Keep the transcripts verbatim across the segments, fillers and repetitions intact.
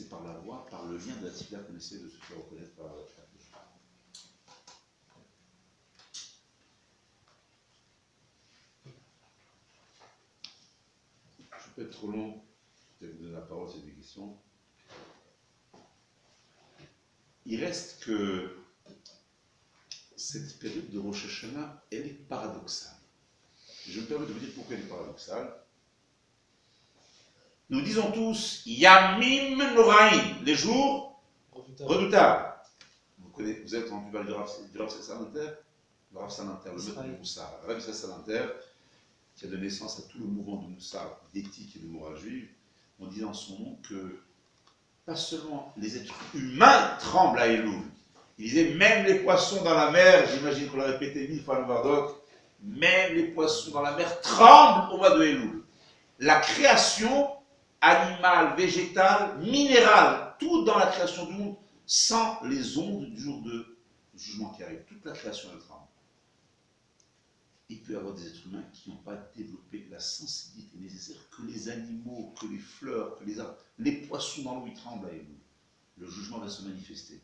c'est par la voix, par le lien de la tefila qu'on essaie de se faire reconnaître par la tefila. Je peux être trop long, je vais vous donner la parole, c'est des questions. Il reste que cette période de Rosh Hashanah, elle est paradoxale. Je me permets de vous dire pourquoi elle est paradoxale. Nous disons tous Yamim Noraim, les jours redoutables. Vous, connaissez, vous avez entendu parler du Rav Salanter, le Rav Salanter, le maître du Moussar. Le Rav Salanter, qui a donné naissance à tout le mouvement de Moussar, d'éthique et de morale juive, on dit dans son nom que pas seulement les êtres humains tremblent à Elul. Il disait même les poissons dans la mer, j'imagine qu'on l'a répété mille fois le Vardoc, même les poissons dans la mer tremblent au mois de Elul. La création animale, végétale, minérale, tout dans la création du monde, sans les ondes du jour de jugement qui arrive. Toute la création elle tremble. Il peut y avoir des êtres humains qui n'ont pas développé la sensibilité nécessaire que les animaux, que les fleurs, que les arbres, les poissons dans l'eau, ils tremblent à Elul. Le jugement va se manifester.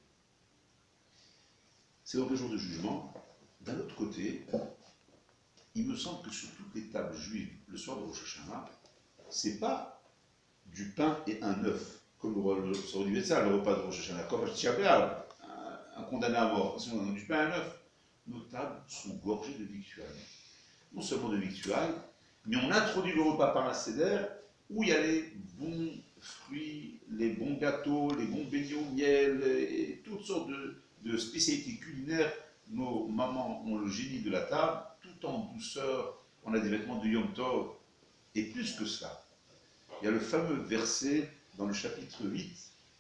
C'est donc le jour de jugement. D'un autre côté, il me semble que sur toutes les tables juives, le soir de Rosh Hashanah, c'est pas du pain et un œuf, comme le soir du Betzal, le repas de Rosh Hashanah, comme à Tisha B'Av, un condamné à mort, sinon on a du pain et un œuf. Nos tables sont gorgées de victuailles. Non seulement de victuailles, mais on introduit le repas par la Seder, où il y a les bons fruits, les bons gâteaux, les bons beignets au miel, et toutes sortes de, de spécialités culinaires. Nos mamans ont le génie de la table, tout en douceur, on a des vêtements de Yom Tov. Et plus que cela, il y a le fameux verset dans le chapitre huit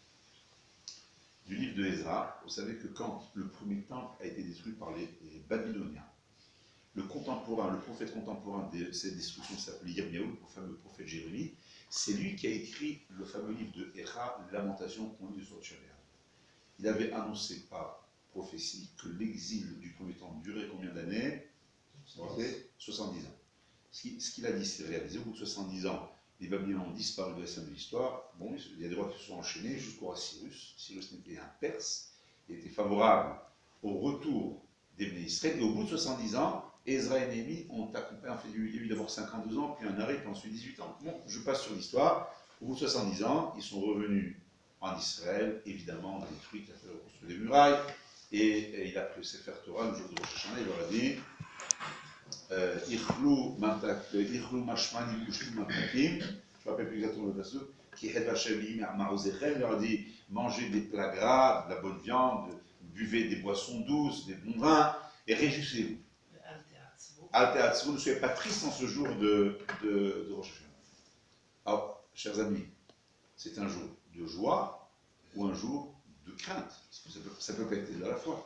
du livre de Ezra. Vous savez que quand le premier temple a été détruit par les, les Babyloniens, le contemporain, le prophète contemporain de cette destruction s'appelait Yirmiyahu, le fameux prophète Jérémie. C'est lui qui a écrit le fameux livre de Echa, Lamentation qu'on lit sur le Shabbat. Il avait annoncé par prophétie que l'exil du premier temps durait combien d'années? soixante-dix ans. Ce qu'il a dit, c'est réalisé. Au bout de soixante-dix ans, les Babyloniens ont disparu de la scène de l'histoire. Bon, il y a des rois qui se sont enchaînés jusqu'au roi Cyrus. Cyrus n'était un Perse. Il était favorable au retour des Bnei Israël. Et au bout de soixante-dix ans, Ezra et Néhémie ont accompagné. Enfin, il y a eu d'abord cinquante-deux ans, puis un arrêt, puis ensuite dix-huit ans. Bon, je passe sur l'histoire. Au bout de soixante-dix ans, ils sont revenus en Israël. Évidemment, on a détruit, il a fait reconstruire des murailles. Et, et il a pris le Sefer Torah le jour de Rosh Hashanah. Il leur a dit. Ichlou mashmani kushtu matakim, je ne me rappelle plus exactement le verset, qui est Hachem Maozechem, il leur a dit mangez des plats gras, de la bonne viande, buvez des boissons douces, des bons vins, et réjouissez-vous. Alteatzvou, ne soyez pas tristes en ce jour de, de, de Rosh Hashanah. Alors, chers amis, c'est un jour de joie ou un jour de crainte, ça peut, ça peut pas être à la fois.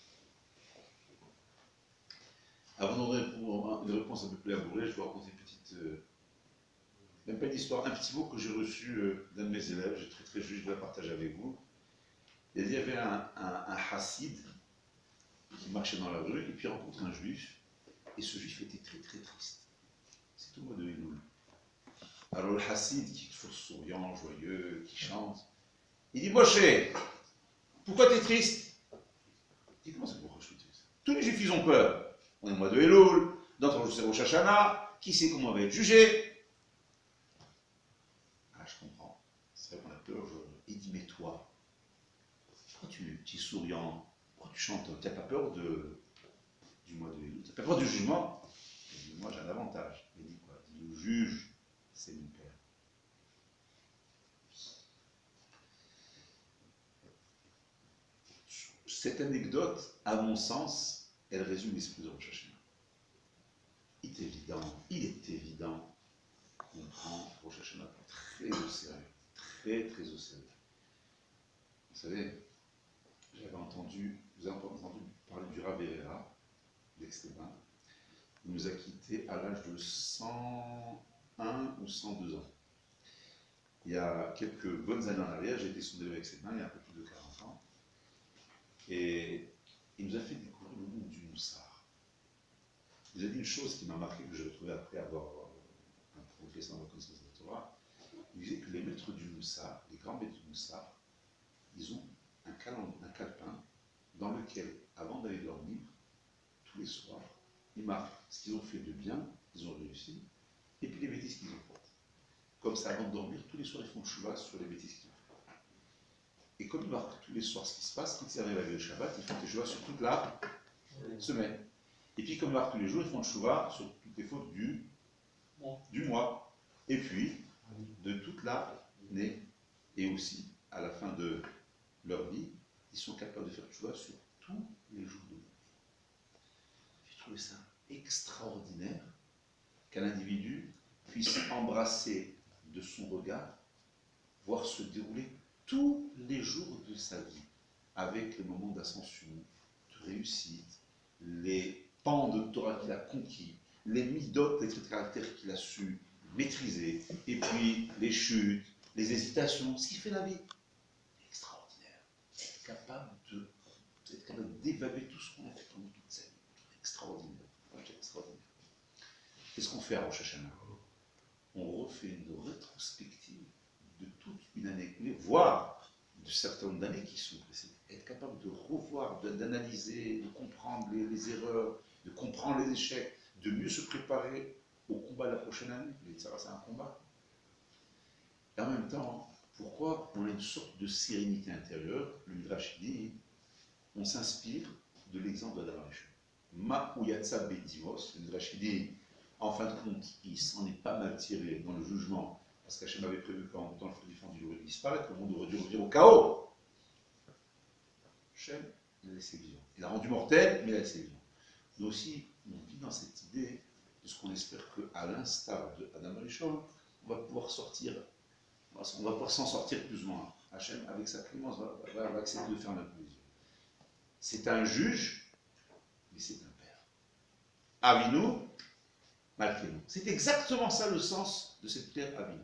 Avant de répondre une réponse un peu plus élaborée, je vais raconter une petite, euh, même pas une histoire, un petit mot que j'ai reçu euh, d'un de mes élèves, j'ai très très juste, je vais la partager avec vous. Il y avait un, un, un hassid qui marchait dans la rue et puis il rencontre un juif, et ce juif était très très triste. C'est tout le mois de Elul. Alors le hassid, qui est toujours souriant, joyeux, qui chante, il dit Moshe, pourquoi tu es triste? Il dit comment c'est pourquoi je suis triste? Tous les juifs ils ont peur. On est au mois de Elul, d'autres jours c'est Rosh Hashanah, qui sait comment on va être jugé? Ah, je comprends. C'est vrai qu'on a peur aujourd'hui. Il dit, mais toi, pourquoi tu, tu es souriant? Pourquoi tu chantes? Tu n'as pas peur de, du mois de Elul? Tu n'as pas peur du jugement? Il dit, moi j'ai un avantage. Il dit quoi? Il dit, le juge, c'est mon père. Cette anecdote, à mon sens, elle résume l'esprit de Rosh Hashanah. Il est évident, il est évident qu'on prend Rosh Hashanah très au sérieux, très très au sérieux. Vous savez, j'avais entendu, vous avez entendu parler du Rav Herrera, d'Aix-les-Bains. Il nous a quittés à l'âge de cent un ou cent deux ans. Il y a quelques bonnes années en arrière, j'ai été son élève à Aix-les-Bains, il y a un peu plus de quarante ans. Et il nous a fait découvrir le monde du Moussar. Il nous a dit une chose qui m'a marqué, que j'ai retrouvé après avoir un progressé dans la connaissance de la Torah. Il disait que les maîtres du Moussar, les grands maîtres du Moussar, ils ont un, calend- un calepin dans lequel, avant d'aller dormir, tous les soirs, ils marquent ce qu'ils ont fait de bien, ils ont réussi, et puis les bêtises qu'ils ont faites. Comme ça, avant de dormir, tous les soirs, ils font chouva sur les bêtises qu'ils ont faites. Et comme ils marquent tous les soirs ce qui se passe, quand ils arrivent à le Shabbat, ils font des chouva sur toute la semaine. Et puis, comme ils marquent tous les jours, ils font le chouva sur toutes les fautes du, du mois. Et puis, de toute l'année. Et aussi, à la fin de leur vie, ils sont capables de faire chouva sur tous les jours de leur vie. J'ai trouvé ça extraordinaire qu'un individu puisse embrasser de son regard, voir se dérouler tous les jours de sa vie, avec les moments d'ascension, de réussite, les pans de Torah qu'il a conquis, les midotes, les traits de caractère qu'il a su maîtriser, et puis les chutes, les hésitations, ce qui fait la vie. Extraordinaire. Être capable de, être capable d'évaluer tout ce qu'on a fait pendant toute sa vie. Extraordinaire. Extraordinaire. Qu'est-ce qu'on fait à Rosh Hashanah? On refait une rétrospective de toute une année, voire de certains nombre d'années qui sont précédées. Être capable de revoir, d'analyser, de comprendre les, les erreurs, de comprendre les échecs, de mieux se préparer au combat de la prochaine année. Les Tzara, c'est un combat. Et en même temps, pourquoi on a une sorte de sérénité intérieure? Le Midrash dit, on s'inspire de l'exemple d'Adam Arishon. Ma Uyatsa Bedimos, le Midrash dit, en fin de compte, il s'en est pas mal tiré dans le jugement, parce qu'Hachem avait prévu qu'en dans le fruit défendu, il aurait dû disparaître, le monde aurait dû revenir au chaos. Hachem, il a laissé vivre. Il a rendu mortel, mais il a laissé vivre. Nous aussi, on vit dans cette idée de ce qu'on espère qu'à l'instar de Adam Arishon, on va pouvoir sortir, on va pouvoir s'en sortir plus ou moins. Hachem, avec sa clémence, va, va, va accepter de faire notre mesure. C'est un juge, mais c'est un père. Avinu, Malkenou. C'est exactement ça le sens de cette terre Avinu.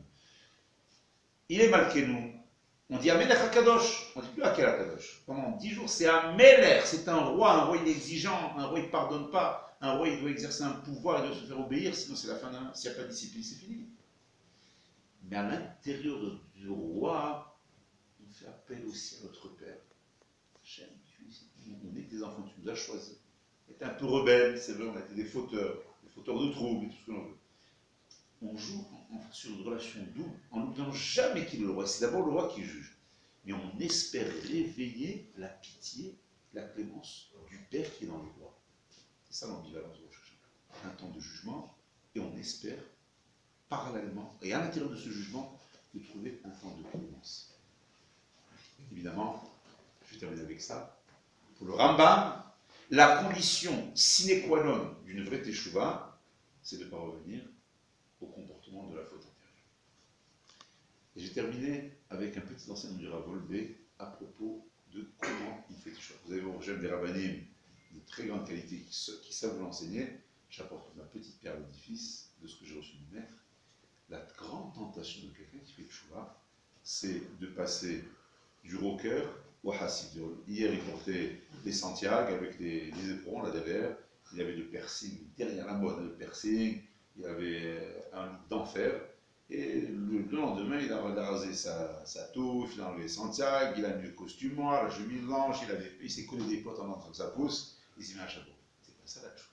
Il est Malkenou. On dit Amelech HaKadosh. On ne dit plus Akel HaKadosh. Pendant dix jours, c'est Amelech. C'est un roi. Un roi, il est exigeant. Un roi, il ne pardonne pas. Un roi, il doit exercer un pouvoir. Il doit se faire obéir. Sinon, c'est la fin d'un. S'il n'y a pas de discipline, c'est fini. Mais à l'intérieur du roi, on fait appel aussi à notre Père. Hachem, on est des enfants. Tu nous as choisis. On était un peu rebelles, c'est vrai. On a été des fauteurs. Fauteurs de troubles et tout ce que l'on veut. On joue en, en, sur une relation double en n'oubliant jamais qu'il est le roi. C'est d'abord le roi qui juge. Mais on espère réveiller la pitié, la clémence du Père qui est dans le roi. C'est ça l'ambivalence de Rosh Hashanah. Un temps de jugement et on espère parallèlement et à l'intérieur de ce jugement de trouver un temps de clémence. Évidemment, je vais terminer avec ça. Pour le Rambam, la condition sine qua non d'une vraie teshuva, c'est de ne pas revenir au comportement de la faute antérieure. Et j'ai terminé avec un petit enseignement du Rav Wolbe à propos de comment il fait teshuva. Vous avez au Rojem des Rabbanim de très grande qualité qui, qui savent vous l'enseigner. J'apporte ma petite pierre à l'édifice de ce que j'ai reçu du maître. La grande tentation de quelqu'un qui fait teshuva, c'est de passer du rocker au hassid. Hier, il portait des Santiago avec des, des éperons là derrière. Il avait le piercing, derrière la mode, le piercing. Il avait un look d'enfer. Et le, le lendemain, il a, il a rasé sa, sa touffe, il a enlevé Santiago, il a mis le costume noir, la chemise blanche, il, avait, il s'est collé des potes en entrant que ça pousse, il s'est mis un chapeau. C'est pas ça la tchouva.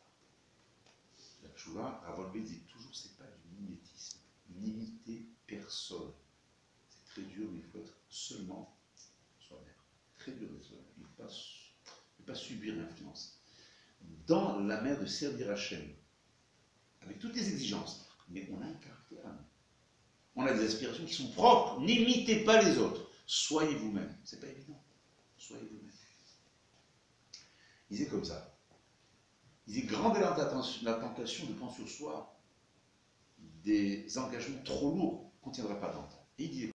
La tchouva, Rav Wolbe dit toujours, c'est pas du mimétisme. N'imiter personne. C'est très dur, mais il faut être seulement soi-même. Très dur d'être soi-même. Il ne faut pas, pas subir l'influence. Dans la mer de servir Hachem, avec toutes les exigences, mais on a un caractère à nous. On a des aspirations qui sont propres. N'imitez pas les autres. Soyez vous-même. C'est pas évident. Soyez vous-même. Il disait comme ça. Il disait grande est la tentation de prendre sur soi des engagements trop lourds qu'on ne tiendra pas dans le temps. Et il disait